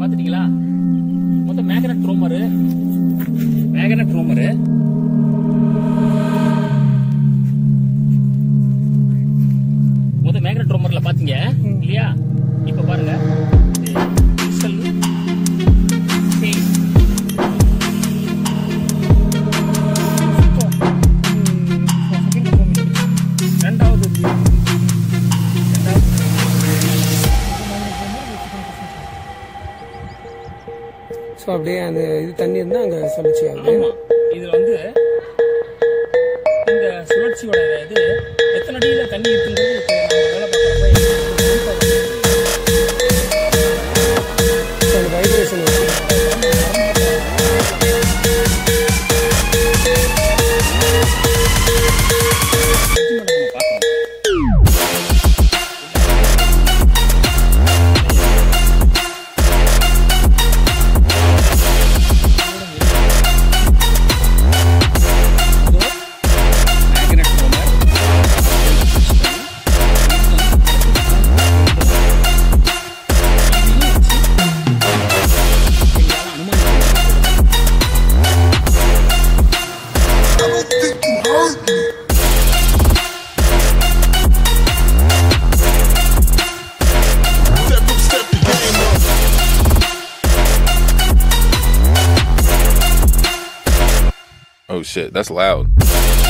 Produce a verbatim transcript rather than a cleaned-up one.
பாத்துட்டீங்களா? மொத்தம் magnet ரோமரு magnet ரோமரு மொத்தம் magnet ரோமர்ல பாத்தீங்க இல்லையா? இப்ப பாருங்க ரெண்டாவது ஸோ அப்படியே அந்த இது தண்ணி இருந்தால் அங்கே சுழற்சி ஆகுது. இது வந்து இந்த சுழற்சியோட இது எத்தனை அடியில் தண்ணி இருக்குங்கிறது வேலை பார்க்குறப்ப அந்த vibration Oh shit, that's loud.